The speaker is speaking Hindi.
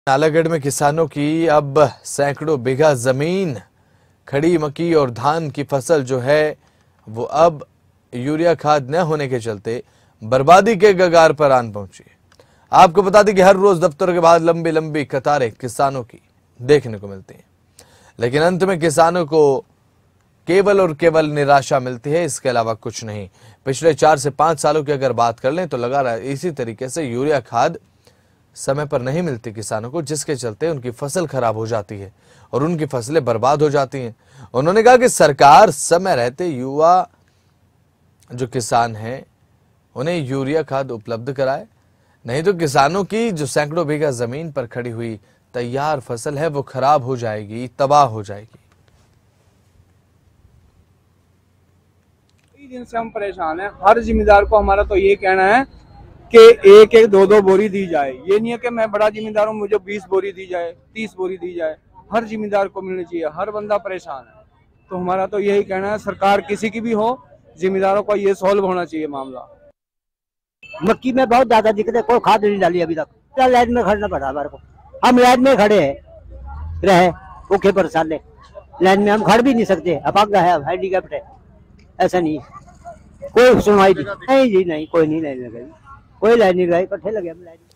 नालागढ़ में किसानों की अब सैकड़ों बीघा जमीन खड़ी मक्की और धान की फसल जो है वो अब यूरिया खाद न होने के चलते बर्बादी के कगार पर आन पहुंची है। आपको बता दें कि हर रोज दफ्तरों के बाद लंबी लंबी कतारें किसानों की देखने को मिलती हैं, लेकिन अंत में किसानों को केवल और केवल निराशा मिलती है, इसके अलावा कुछ नहीं। पिछले 4 से 5 सालों की अगर बात कर लें तो लगातार इसी तरीके से यूरिया खाद समय पर नहीं मिलती किसानों को, जिसके चलते उनकी फसल खराब हो जाती है और उनकी फसलें बर्बाद हो जाती हैं। उन्होंने कहा कि सरकार समय रहते युवा जो किसान हैं उन्हें यूरिया खाद उपलब्ध कराए, नहीं तो किसानों की जो सैकड़ों बीघा जमीन पर खड़ी हुई तैयार फसल है वो खराब हो जाएगी, तबाह हो जाएगी। कई दिन से हम परेशान हैं। हर जिम्मेदार को हमारा तो ये कहना है कि एक एक दो दो बोरी दी जाए। ये नहीं है कि मैं बड़ा जिम्मेदार हूँ मुझे 20 बोरी दी जाए, 30 बोरी दी जाए। हर जिम्मेदार को मिलनी चाहिए। हर बंदा परेशान है, तो हमारा तो यही कहना है सरकार किसी की भी हो, जिम्मेदारों का ये सॉल्व होना चाहिए मामला। मक्की में बहुत ज्यादा दिक्कत है, कोई खाद नहीं डाली अभी तक। क्या लाइन में खड़ना पड़ा हमारे को, हम लाइन में खड़े हैं, रहे भूखे परेशान, लाइन में हम खड़ भी नहीं सकते, अपंग है, हैंडीकैप्ड है। ऐसा नहीं कोई सुनवाई नहीं जी, नहीं कोई नहीं लाइन लगाई, कोई लाइन नहीं लगाई, इकट्ठे लगे हम लाइन।